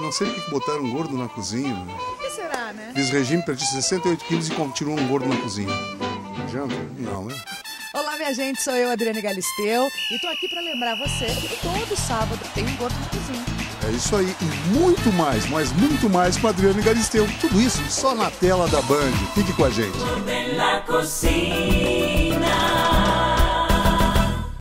não sei porque que botaram um gordo na cozinha. Por que será, né? Fiz regime, perdi 68 quilos e continuo um gordo na cozinha. Janta? Não, né? Olá, minha gente, sou eu, Adriane Galisteu, e tô aqui para lembrar você que todo sábado tem um gordo na cozinha. É isso aí, e muito mais, mas muito mais com a Adriane Galisteu. Tudo isso só na tela da Band. Fique com a gente. Gordo en la cocina.